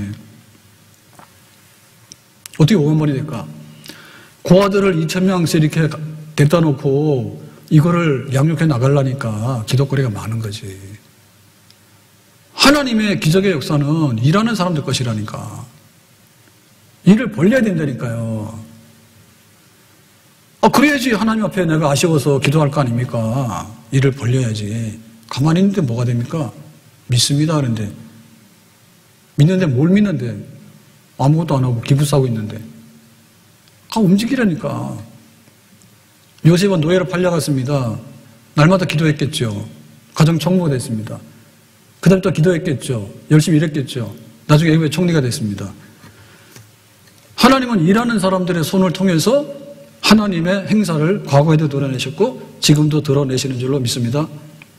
어떻게 오만 번이 될까? 고아들을 이천 명씩 이렇게 데려다 놓고 이거를 양육해 나가려니까 기도거리가 많은 거지. 하나님의 기적의 역사는 일하는 사람들 것이라니까. 일을 벌려야 된다니까요. 아, 그래야지 하나님 앞에 내가 아쉬워서 기도할 거 아닙니까? 일을 벌려야지. 가만히 있는데 뭐가 됩니까? 믿습니다 그런데. 믿는데 뭘 믿는데? 아무것도 안 하고 기부 싸고 있는데. 아, 움직이라니까. 요셉은 노예로 팔려갔습니다. 날마다 기도했겠죠. 가정 총무가 됐습니다. 그 다음에 또 기도했겠죠. 열심히 일했겠죠. 나중에 외국의 총리가 됐습니다. 하나님은 일하는 사람들의 손을 통해서 하나님의 행사를 과거에도 드러내셨고 지금도 드러내시는 줄로 믿습니다.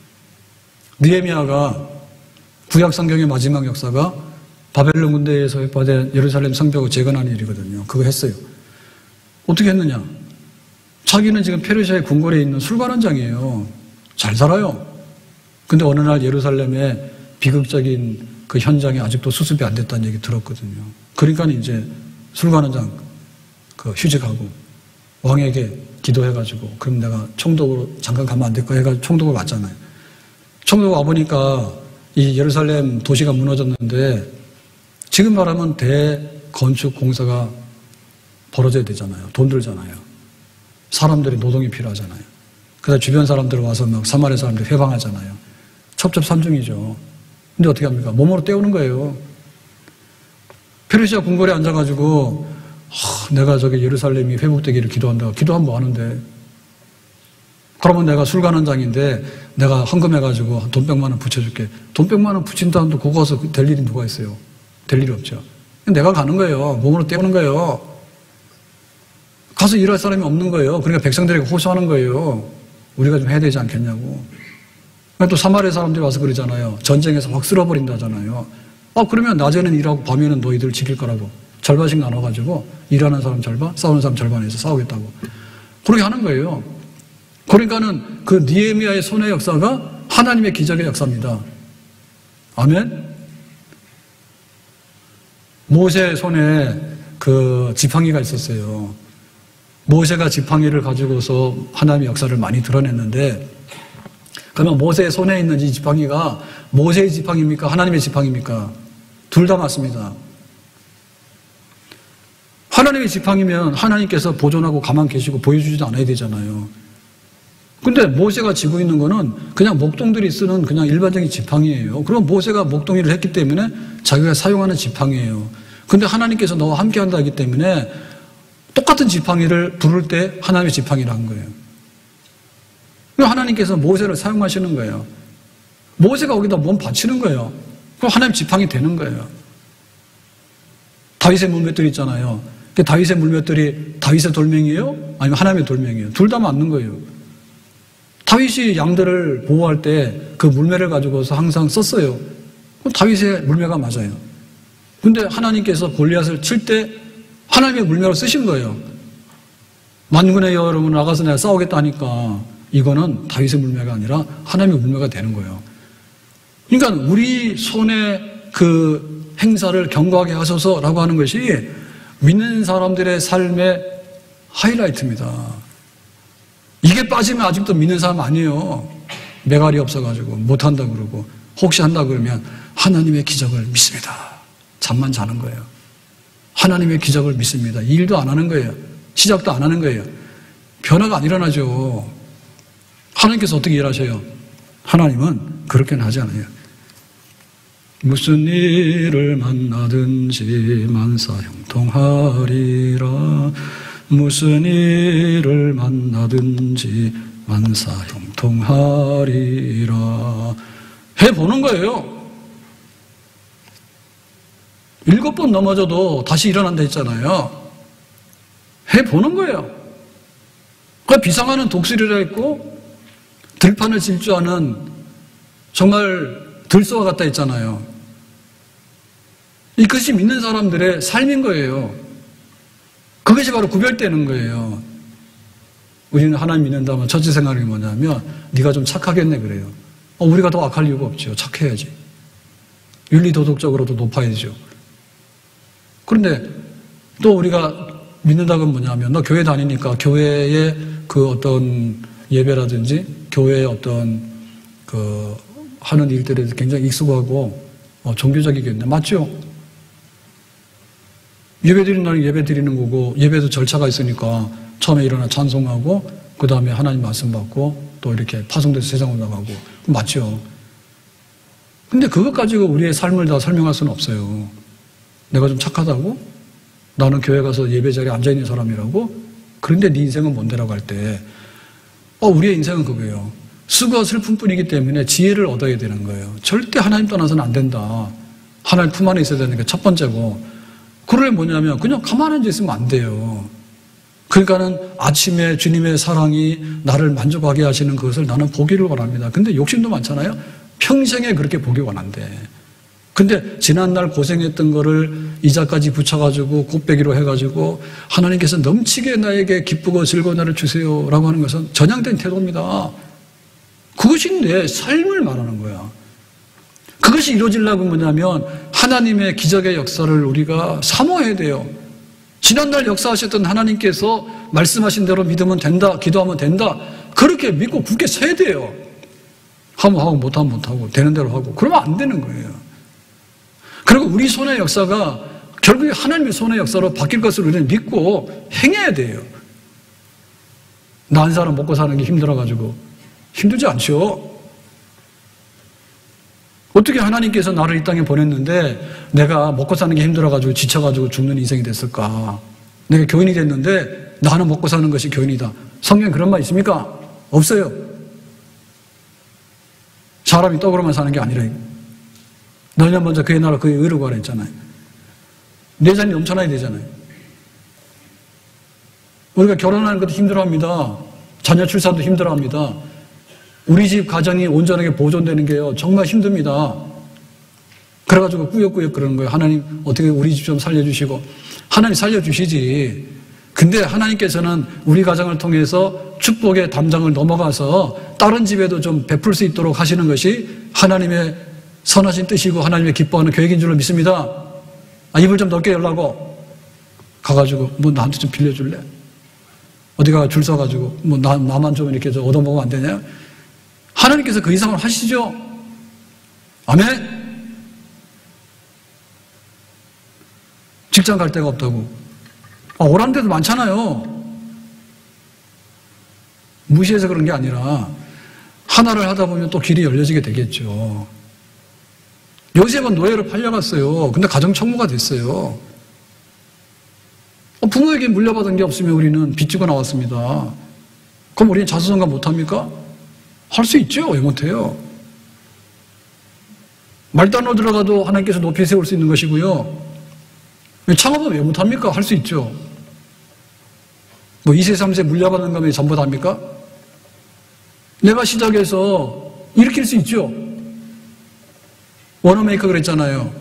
느헤미야가 구약 성경의 마지막 역사가 바벨론 군대에서 회파된 예루살렘 성벽을 재건하는 일이거든요. 그거 했어요. 어떻게 했느냐? 자기는 지금 페르시아의 궁궐에 있는 술관원장이에요. 잘 살아요. 근데 어느 날 예루살렘의 비극적인 그 현장이 아직도 수습이 안 됐다는 얘기 들었거든요. 그러니까 이제 술관원장 그 휴직하고 왕에게 기도해가지고 그럼 내가 총독으로 잠깐 가면 안 될까 해가지고 총독을 왔잖아요. 총독 와보니까 이 예루살렘 도시가 무너졌는데 지금 말하면 대건축 공사가 벌어져야 되잖아요. 돈 들잖아요. 사람들이 노동이 필요하잖아요. 그래서 주변 사람들 와서 막 사마리아 사람들 회방하잖아요. 첩첩산중이죠. 근데 어떻게 합니까? 몸으로 때우는 거예요. 페르시아 궁궐에 앉아가지고 하, 내가 저기 예루살렘이 회복되기를 기도한다. 기도하면 뭐 하는데? 그러면 내가 술관원장인데 내가 헌금해가지고 돈 백만 원 붙여줄게. 돈 백만 원 붙인 다음도 그거 가서 될 일이 누가 있어요? 될 일이 없죠. 내가 가는 거예요. 몸으로 때우는 거예요. 가서 일할 사람이 없는 거예요. 그러니까 백성들에게 호소하는 거예요. 우리가 좀 해야 되지 않겠냐고. 또 사마리아 사람들이 와서 그러잖아요. 전쟁에서 확 쓸어버린다잖아요. 아, 그러면 낮에는 일하고 밤에는 너희들 지킬 거라고. 절반씩 나눠가지고 일하는 사람 절반, 싸우는 사람 절반에서 싸우겠다고. 그렇게 하는 거예요. 그러니까는 그 느헤미야의 손의 역사가 하나님의 기적의 역사입니다. 아멘? 모세 손에 그 지팡이가 있었어요. 모세가 지팡이를 가지고서 하나님의 역사를 많이 드러냈는데 그러면 모세의 손에 있는 이 지팡이가 모세의 지팡이입니까? 하나님의 지팡이입니까? 둘 다 맞습니다. 하나님의 지팡이면 하나님께서 보존하고 가만 계시고 보여주지도 않아야 되잖아요. 근데 모세가 쥐고 있는 거는 그냥 목동들이 쓰는 그냥 일반적인 지팡이예요. 그럼 모세가 목동이를 했기 때문에 자기가 사용하는 지팡이예요. 근데 하나님께서 너와 함께 한다 하기 때문에 똑같은 지팡이를 부를 때 하나님의 지팡이를 한 거예요. 하나님께서 모세를 사용하시는 거예요. 모세가 거기다 몸 바치는 거예요. 그럼 하나님 지팡이 되는 거예요. 다윗의 물맷돌이 있잖아요. 그 다윗의 물맷돌이 다윗의 돌멩이에요? 아니면 하나님의 돌멩이에요? 둘 다 맞는 거예요. 다윗이 양들을 보호할 때 그 물매를 가지고서 항상 썼어요. 그럼 다윗의 물매가 맞아요. 근데 하나님께서 골리앗을 칠 때 하나님의 물매를 쓰신 거예요. 만군의 여러분 나가서 내가 싸우겠다 하니까 이거는 다윗의 물매가 아니라 하나님의 물매가 되는 거예요. 그러니까 우리 손에 그 행사를 견고하게 하소서라고 하는 것이 믿는 사람들의 삶의 하이라이트입니다. 이게 빠지면 아직도 믿는 사람 아니에요. 매갈이 없어가지고 못한다 그러고 혹시 한다 그러면 하나님의 기적을 믿습니다. 잠만 자는 거예요. 하나님의 기적을 믿습니다. 이 일도 안 하는 거예요. 시작도 안 하는 거예요. 변화가 안 일어나죠. 하나님께서 어떻게 일하셔요? 하나님은 그렇게는 하지 않아요. 무슨 일을 만나든지 만사형통하리라. 무슨 일을 만나든지 만사형통하리라. 해보는 거예요. 일곱 번 넘어져도 다시 일어난다 했잖아요. 해보는 거예요. 그 비상하는 독수리라 했고 들판을 질주하는 정말 들소와 같다 했잖아요. 이것이 믿는 사람들의 삶인 거예요. 그것이 바로 구별되는 거예요. 우리는 하나님 믿는다면 첫째 생각이 뭐냐면 네가 좀 착하겠네 그래요. 어, 우리가 더 악할 이유가 없죠. 착해야지. 윤리 도덕적으로도 높아야죠. 그런데 또 우리가 믿는다는 건 뭐냐면 너 교회 다니니까 교회의 그 어떤 예배라든지 교회의 어떤 그 하는 일들에 굉장히 익숙하고 어, 종교적이겠네. 맞죠? 예배 드리는 날은 예배 드리는 거고 예배도 절차가 있으니까 처음에 일어나 찬송하고 그 다음에 하나님 말씀 받고 또 이렇게 파송돼서 세상으로 나가고 맞죠? 근데 그것 가지고 우리의 삶을 다 설명할 수는 없어요. 내가 좀 착하다고? 나는 교회 가서 예배 자리에 앉아있는 사람이라고? 그런데 네 인생은 뭔데라고 할 때 어, 우리의 인생은 그거예요. 수고와 슬픔뿐이기 때문에 지혜를 얻어야 되는 거예요. 절대 하나님 떠나서는 안 된다. 하나님 품 안에 있어야 되는 게 첫 번째고 그러면 뭐냐면 그냥 가만히 앉아 있으면 안 돼요. 그러니까는 아침에 주님의 사랑이 나를 만족하게 하시는 그것을 나는 보기를 원합니다. 근데 욕심도 많잖아요. 평생에 그렇게 보기 원한대. 근데 지난날 고생했던 거를 이자까지 붙여가지고 곱빼기로 해가지고 하나님께서 넘치게 나에게 기쁘고 즐거운 날을 주세요라고 하는 것은 전향된 태도입니다. 그것이 내 삶을 말하는 거야. 그것이 이루어지려고 뭐냐면 하나님의 기적의 역사를 우리가 사모해야 돼요. 지난날 역사하셨던 하나님께서 말씀하신 대로 믿으면 된다, 기도하면 된다. 그렇게 믿고 굳게 서야 돼요. 하면 하고 못하면 못하고 되는 대로 하고 그러면 안 되는 거예요. 그리고 우리 손의 역사가 결국에 하나님의 손의 역사로 바뀔 것을 우리는 믿고 행해야 돼요. 나 한 사람 먹고 사는 게 힘들어가지고 힘들지 않죠. 어떻게 하나님께서 나를 이 땅에 보냈는데 내가 먹고 사는 게 힘들어가지고 지쳐가지고 죽는 인생이 됐을까? 내가 교인이 됐는데 나는 먹고 사는 것이 교인이다. 성경에 그런 말 있습니까? 없어요. 사람이 떡으로만 사는 게 아니라 너희는 먼저 그의 나라 그의 의를 구하라 했잖아요. 내산이 넘쳐나야 되잖아요. 우리가 결혼하는 것도 힘들어합니다. 자녀 출산도 힘들어합니다. 우리 집 가정이 온전하게 보존되는 게요 정말 힘듭니다. 그래가지고 꾸역꾸역 그러는 거예요. 하나님 어떻게 우리 집 좀 살려주시고 하나님 살려주시지. 근데 하나님께서는 우리 가정을 통해서 축복의 담장을 넘어가서 다른 집에도 좀 베풀 수 있도록 하시는 것이 하나님의 선하신 뜻이고 하나님의 기뻐하는 계획인 줄로 믿습니다. 아, 입을 좀 넓게 열라고 가가지고 뭐 나한테 좀 빌려줄래? 어디가 줄 서가지고 뭐 나, 나만 좀 이렇게 좀 얻어먹으면 안 되냐? 하나님께서 그 이상을 하시죠. 아멘. 직장 갈 데가 없다고. 아, 오란 데도 많잖아요. 무시해서 그런 게 아니라 하나를 하다 보면 또 길이 열려지게 되겠죠. 요셉은 노예로 팔려갔어요. 근데 가정청무가 됐어요. 부모에게 물려받은 게 없으면 우리는 빚지고 나왔습니다. 그럼 우리는 자수성가 못합니까? 할 수 있죠. 왜 못해요? 말단으로 들어가도 하나님께서 높이 세울 수 있는 것이고요. 창업은 왜 못합니까? 할 수 있죠. 뭐 이 세, 삼 세 물려받는 거면 전부 다입니까? 내가 시작해서 일으킬 수 있죠. 워너메이커 그랬잖아요.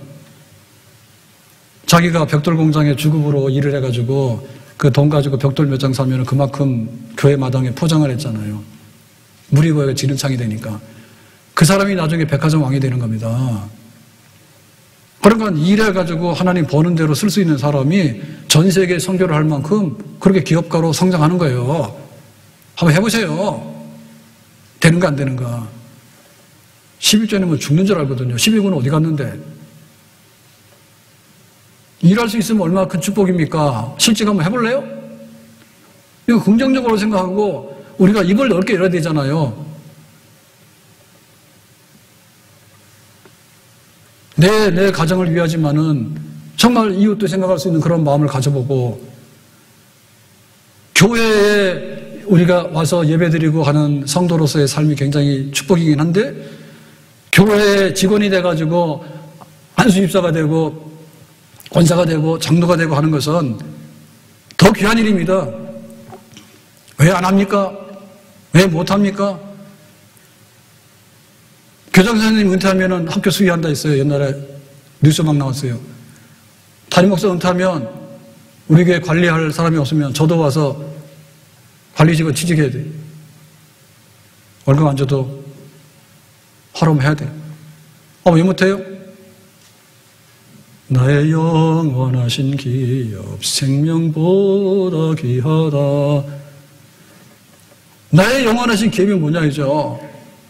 자기가 벽돌 공장에 주급으로 일을 해가지고 그 돈 가지고 벽돌 몇 장 사면 그만큼 교회 마당에 포장을 했잖아요. 물이 고여가 지름창이 되니까. 그 사람이 나중에 백화점 왕이 되는 겁니다. 그러니까 일해가지고 하나님 버는 대로 쓸 수 있는 사람이 전 세계에 선교를 할 만큼 그렇게 기업가로 성장하는 거예요. 한번 해보세요. 되는가 안 되는가. 십일 조는 뭐 죽는 줄 알거든요. 십이 구는 어디 갔는데. 일할 수 있으면 얼마나 큰 축복입니까? 실직 한번 해볼래요? 이거 긍정적으로 생각하고 우리가 입을 넓게 열어야 되잖아요. 내, 내 가정을 위하지만은 정말 이웃도 생각할 수 있는 그런 마음을 가져보고 교회에 우리가 와서 예배드리고 하는 성도로서의 삶이 굉장히 축복이긴 한데 교회 직원이 돼가지고 안수집사가 되고 권사가 되고 장로가 되고 하는 것은 더 귀한 일입니다. 왜 안 합니까? 왜 못합니까? 교장 선생님 은퇴하면 학교 수위한다 했어요. 옛날에 뉴스 막 나왔어요. 담임 목사 은퇴하면 우리 교회 관리할 사람이 없으면 저도 와서 관리직을 취직해야 돼. 월급 안 줘도 활용해야 돼. 어, 왜 못해요? 나의 영원하신 기업 생명보다 귀하다. 나의 영원하신 기업이 뭐냐 이죠.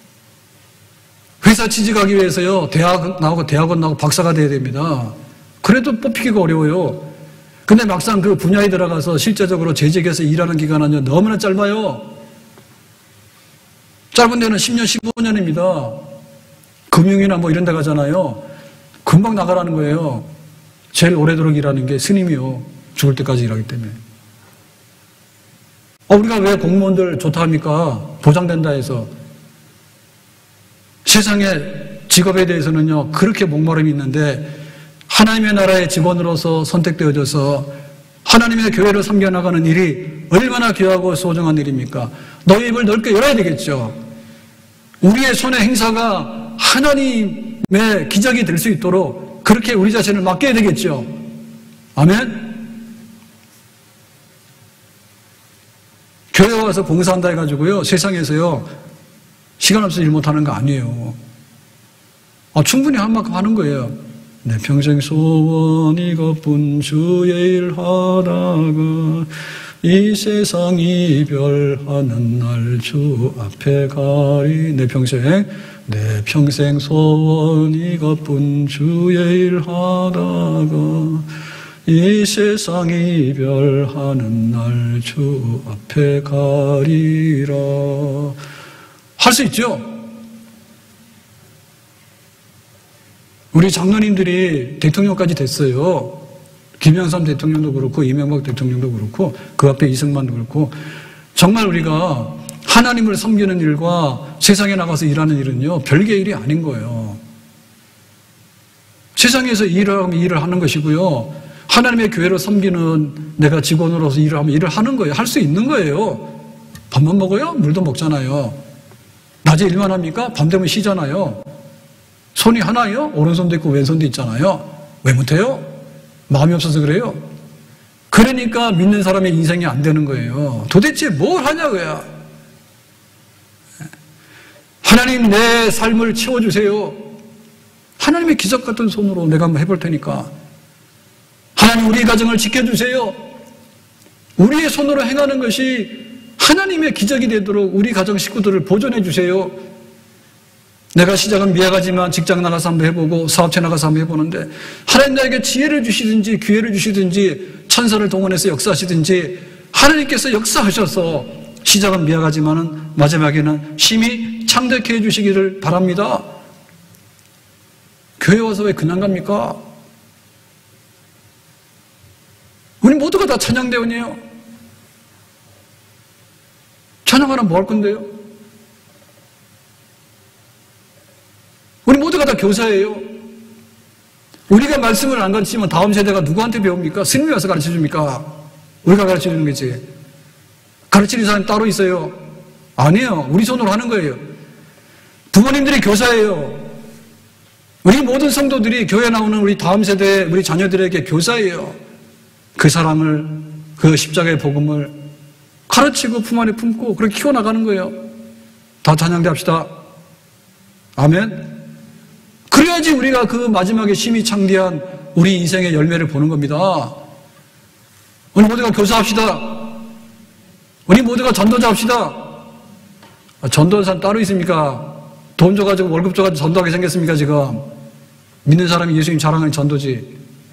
회사 취직하기 위해서요, 대학 나오고 대학원 나오고 박사가 돼야 됩니다. 그래도 뽑히기가 어려워요. 근데 막상 그 분야에 들어가서 실제적으로 재직해서 일하는 기간은요, 너무나 짧아요. 짧은 데는 십 년, 십오 년입니다. 금융이나 뭐 이런 데 가잖아요. 금방 나가라는 거예요. 제일 오래도록 일하는 게 스님이요. 죽을 때까지 일하기 때문에. 어, 우리가 왜 공무원들 좋다 합니까? 보장된다 해서. 세상의 직업에 대해서는요, 그렇게 목마름이 있는데, 하나님의 나라의 직원으로서 선택되어져서 하나님의 교회를 섬겨나가는 일이 얼마나 귀하고 소중한 일입니까? 너희 입을 넓게 열어야 되겠죠. 우리의 손의 행사가 하나님의 기적이 될 수 있도록 그렇게 우리 자신을 맡겨야 되겠죠. 아멘? 교회 와서 봉사한다 해가지고요, 세상에서요, 시간 없어서 일 못하는 거 아니에요. 아, 충분히 한 만큼 하는 거예요. 내 평생 소원 이것뿐 주의 일 하다가 이 세상 이별하는 날 주 앞에 가리. 내 평생 내 평생 소원 이것뿐 주의 일 하다가 이 세상 이별하는 날 주 앞에 가리라. 할 수 있죠? 우리 장로님들이 대통령까지 됐어요. 김영삼 대통령도 그렇고 이명박 대통령도 그렇고 그 앞에 이승만도 그렇고. 정말 우리가 하나님을 섬기는 일과 세상에 나가서 일하는 일은요, 별개의 일이 아닌 거예요. 세상에서 일을 하면 일을 하는 것이고요, 하나님의 교회를 섬기는 내가 직원으로서 일을 하면 일을 하는 거예요. 할 수 있는 거예요. 밥만 먹어요? 물도 먹잖아요. 낮에 일만 합니까? 밤 되면 쉬잖아요. 손이 하나요? 오른손도 있고 왼손도 있잖아요. 왜 못해요? 마음이 없어서 그래요. 그러니까 믿는 사람의 인생이 안 되는 거예요. 도대체 뭘 하냐고요. 하나님 내 삶을 채워주세요. 하나님의 기적 같은 손으로 내가 한번 해볼 테니까. 하나님 우리 가정을 지켜주세요. 우리의 손으로 행하는 것이 하나님의 기적이 되도록 우리 가정 식구들을 보존해 주세요. 내가 시작은 미약하지만 직장 나가서 한번 해보고 사업체 나가서 한번 해보는데 하나님 나에게 지혜를 주시든지 기회를 주시든지 천사를 동원해서 역사하시든지 하나님께서 역사하셔서 시작은 미약하지만은 마지막에는 심히 창대케 해주시기를 바랍니다. 교회 와서 왜 그냥 갑니까? 우리 모두가 다 찬양대원이에요. 찬양하면 뭐 할 건데요? 우리 모두가 다 교사예요. 우리가 말씀을 안 가르치면 다음 세대가 누구한테 배웁니까? 스님이 와서 가르쳐 줍니까? 우리가 가르쳐 주는 거지. 가르치는 사람이 따로 있어요? 아니에요. 우리 손으로 하는 거예요. 부모님들이 교사예요. 우리 모든 성도들이 교회 나오는 우리 다음 세대 우리 자녀들에게 교사예요. 그 사람을, 그 십자가의 복음을 가르치고 품 안에 품고 그렇게 키워나가는 거예요. 다 찬양대 합시다. 아멘. 그래야지 우리가 그 마지막에 심히 창대한 우리 인생의 열매를 보는 겁니다. 우리 모두가 교사합시다. 우리 모두가 전도자 합시다. 아, 전도사는 따로 있습니까? 돈 줘가지고 월급 줘가지고 전도하게 생겼습니까 지금? 믿는 사람이 예수님 자랑하는 전도지.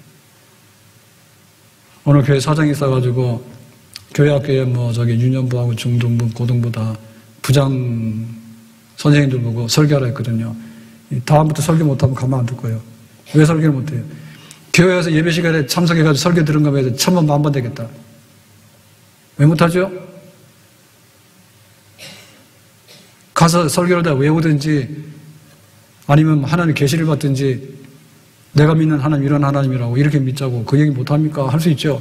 오늘 교회 사장이 있어가지고 교회 학교에 뭐 저기 유년부하고 중등부, 고등부 다 부장 선생님들 보고 설교하라 했거든요. 다음부터 설교 못하면 가만 안 둘 거예요. 왜 설교를 못해요? 교회에서 예배 시간에 참석해가지고 설교 들은 거면 천번 만번 되겠다. 왜 못하죠? 가서 설교를 다 외우든지 아니면 하나님 계시를 받든지 내가 믿는 하나님 이런 하나님이라고 이렇게 믿자고 그 얘기 못합니까? 할 수 있죠.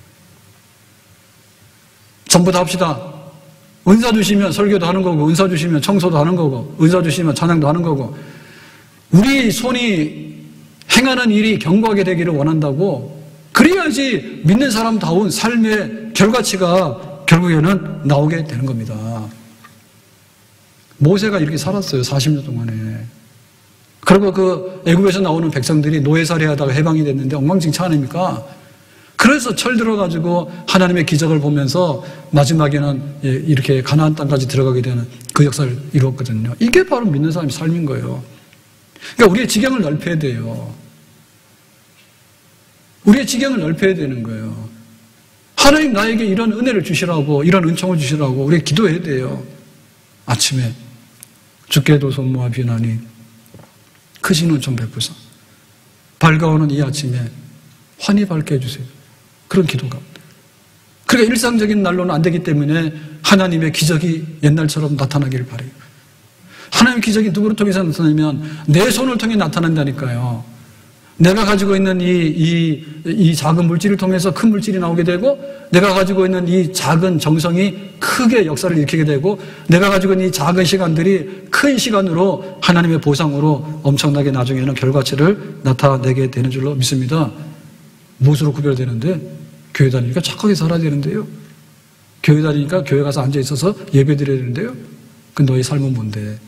전부 다 합시다. 은사 주시면 설교도 하는 거고 은사 주시면 청소도 하는 거고 은사 주시면 찬양도 하는 거고 우리 손이 행하는 일이 견고하게 되기를 원한다고 그래야지 믿는 사람다운 삶의 결과치가 결국에는 나오게 되는 겁니다. 모세가 이렇게 살았어요. 사십 년 동안에. 그리고 그 애굽에서 나오는 백성들이 노예살이하다가 해방이 됐는데 엉망진창 아닙니까? 그래서 철들어가지고 하나님의 기적을 보면서 마지막에는 이렇게 가나안 땅까지 들어가게 되는 그 역사를 이루었거든요. 이게 바로 믿는 사람의 삶인 거예요. 그러니까 우리의 지경을 넓혀야 돼요. 우리의 지경을 넓혀야 되는 거예요. 하나님 나에게 이런 은혜를 주시라고, 이런 은총을 주시라고 우리 기도해야 돼요. 아침에 주께도 손모아 비나니 크신 은총 베푸사 밝아오는 이 아침에 환히 밝게 해주세요. 그런 기도가. 그러니까 일상적인 날로는 안 되기 때문에 하나님의 기적이 옛날처럼 나타나기를 바라요. 하나님의 기적이 누구를 통해서 나타나냐면 내 손을 통해 나타난다니까요. 내가 가지고 있는 이, 이, 이 작은 물질을 통해서 큰 물질이 나오게 되고, 내가 가지고 있는 이 작은 정성이 크게 역사를 일으키게 되고, 내가 가지고 있는 이 작은 시간들이 큰 시간으로 하나님의 보상으로 엄청나게 나중에는 결과치를 나타내게 되는 줄로 믿습니다. 무엇으로 구별되는데? 교회 다니니까 착하게 살아야 되는데요. 교회 다니니까 교회 가서 앉아 있어서 예배 드려야 되는데요. 그 너의 삶은 뭔데?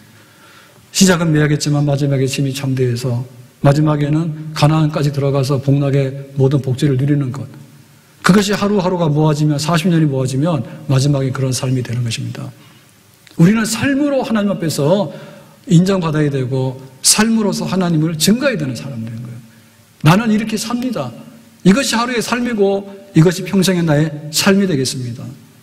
시작은 매야겠지만 마지막에 힘이 참되어서 마지막에는 가나안까지 들어가서 복락의 모든 복지를 누리는 것. 그것이 하루하루가 모아지면 사십 년이 모아지면 마지막에 그런 삶이 되는 것입니다. 우리는 삶으로 하나님 앞에서 인정받아야 되고 삶으로서 하나님을 증거해야 되는 사람이 되는 거예요. 나는 이렇게 삽니다. 이것이 하루의 삶이고 이것이 평생의 나의 삶이 되겠습니다.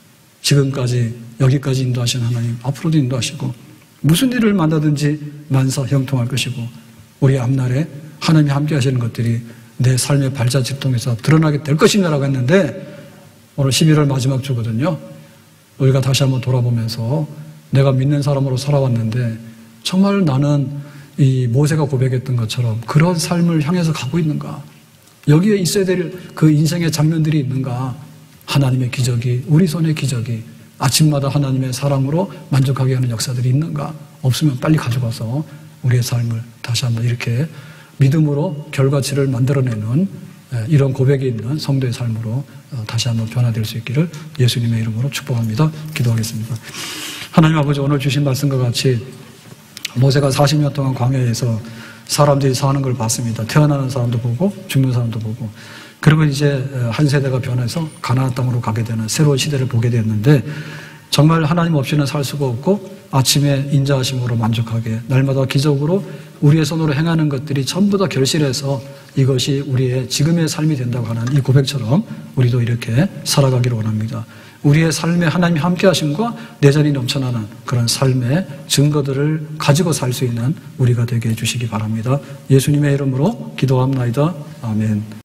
지금까지 여기까지 인도하신 하나님 앞으로도 인도하시고 무슨 일을 만나든지 만사 형통할 것이고 우리 앞날에 하나님이 함께 하시는 것들이 내 삶의 발자취를 통해서 드러나게 될 것이냐라고 했는데 오늘 십일월 마지막 주거든요. 우리가 다시 한번 돌아보면서 내가 믿는 사람으로 살아왔는데 정말 나는 이 모세가 고백했던 것처럼 그런 삶을 향해서 가고 있는가? 여기에 있어야 될 그 인생의 장면들이 있는가? 하나님의 기적이, 우리 손의 기적이 아침마다 하나님의 사랑으로 만족하게 하는 역사들이 있는가? 없으면 빨리 가져가서 우리의 삶을 다시 한번 이렇게 믿음으로 결과치를 만들어내는 이런 고백이 있는 성도의 삶으로 다시 한번 변화될 수 있기를 예수님의 이름으로 축복합니다. 기도하겠습니다. 하나님 아버지, 오늘 주신 말씀과 같이 모세가 사십 년 동안 광야에서 사람들이 사는 걸 봤습니다. 태어나는 사람도 보고 죽는 사람도 보고, 그리고 이제 한 세대가 변해서 가나안 땅으로 가게 되는 새로운 시대를 보게 됐는데 정말 하나님 없이는 살 수가 없고 아침에 인자하심으로 만족하게 날마다 기적으로 우리의 손으로 행하는 것들이 전부 다 결실해서 이것이 우리의 지금의 삶이 된다고 하는 이 고백처럼 우리도 이렇게 살아가기를 원합니다. 우리의 삶에 하나님이 함께 하심과 내전이 넘쳐나는 그런 삶의 증거들을 가지고 살 수 있는 우리가 되게 해주시기 바랍니다. 예수님의 이름으로 기도합나이다. 아멘.